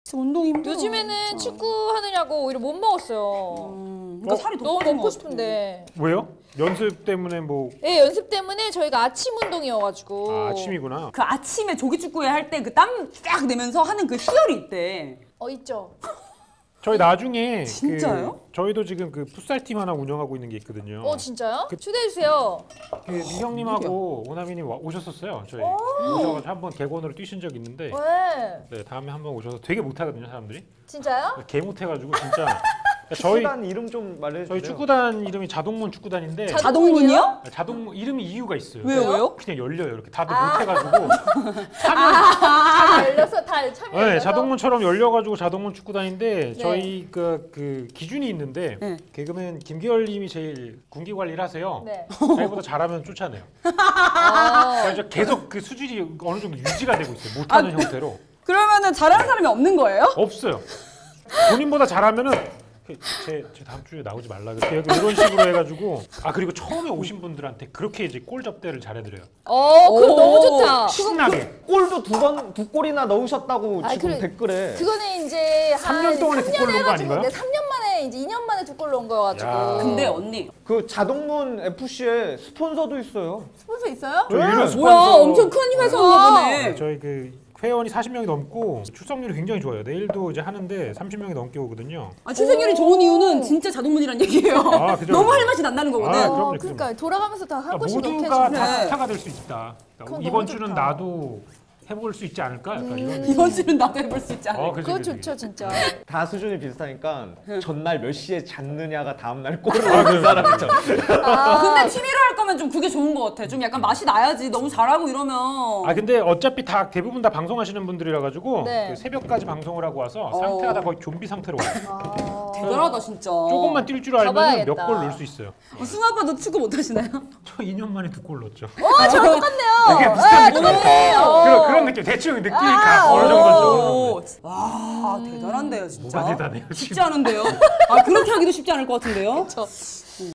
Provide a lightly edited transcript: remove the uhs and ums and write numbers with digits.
운동이 힘들어. 요즘에는 축구 하느냐고 오히려 못 먹었어요. 그러니까 살이 더 너무 빠진 먹고 것 싶은데. 왜요? 연습 때문에 뭐 예, 연습 때문에 저희가 아침 운동이어가지고. 아침이구나. 그 아침에 조기축구회 할 때 그 땀 쫙 내면서 하는 그 희열이 있대. 있죠. 저희 나중에 진짜요? 저희도 지금 그 풋살팀 하나 운영하고 있는 게 있거든요. 진짜요? 초대해주세요. 그 미형님하고 오나미님 오셨었어요. 저희 오셔가지고 한번 객원으로 뛰신 적 있는데 왜? 네, 다음에 한번 오셔서 되게 못하거든요 사람들이. 진짜요? 개 못해가지고 진짜 저희 축구단 이름 좀 말해주세요. 저희 축구단 이름이 자동문 축구단인데 자동문이요? 자동문 이름이 이유가 있어요. 왜요? 그냥 열려요. 이렇게 다들 못해가지고 다 열려서 다 참여. 네, 자동문처럼 열려가지고 자동문 축구단인데 네. 저희 그 기준이 있는데 네. 개그맨 김기열님이 제일 군기 관리를 하세요. 네. 자기보다 잘하면 쫓아내요. 아, 그래서 계속 그 수준이 어느 정도 유지가 되고 있어요. 못하는 형태로 그러면은 잘하는 사람이 없는 거예요? 없어요. 본인보다 잘하면은 제 다음 주에 나오지 말라 이런 식으로 해가지고 그리고 처음에 오신 분들한테 그렇게 이제 골 접대를 잘해드려요. 그럼 너무 좋다. 신나게. 골도 두 골이나 넣으셨다고 아니, 지금 그래. 댓글에. 그거는 이제 3년 동안에 두 골 넣은 거 아닌가요? 3년 만에 이제 2년 만에 2골 넣은 거여가지고. 야. 근데 언니 그 자동문 FC에 스폰서도 있어요. 스폰서 있어요? 저희 네. 이런 뭐야 스폰서 엄청 큰 회사인가 보네. 네, 저희 그 회원이 40명이 넘고 출석률이 굉장히 좋아요. 내일도 이제 하는데 30명이 넘게 오거든요. 출생률이 좋은 이유는 진짜 자동문이란 얘기예요. 그죠. 너무 할 맛이 난다는 거거든. 그럼요, 그러니까 돌아가면서 다 한 번씩 넣게 모두가 해주네. 다 스타가 될 수 있다. 그건 이번 너무 주는 좋다. 나도 해볼 수 있지 않을까? 약간 이런. 이번 주는 나도 해볼 수 있지 않을까. 그지, 그거 그지. 좋죠 진짜. 다 수준이 비슷하니까 네. 전날 몇 시에 잤느냐가 다음날 골을 넣는 사람이죠. 근데 취미로 할 거면 좀 그게 좋은 것 같아. 좀 약간 맛이 나야지. 너무 잘하고 이러면. 근데 어차피 대부분 다 방송하시는 분들이라 가지고 네. 그 새벽까지 방송을 하고 와서 상태가 다 거의 좀비 상태로 와요. 대단하다 진짜. 조금만 뛸 줄 알면 몇 가봐야겠다. 골 넣을 수 있어요. 승우 아빠도 축구 못 하시나요? 저 2년 만에 2골 넣었죠. 저랑 똑같네요. 되게 비슷한 느낌. 똑같네요. 그런 느낌. 대충 느낌이 어느 정도죠. 오, 와 대단한데요 진짜. 뭐가 대단해요, 쉽지 지금. 않은데요. 그렇게 하기도 쉽지 않을 것 같은데요.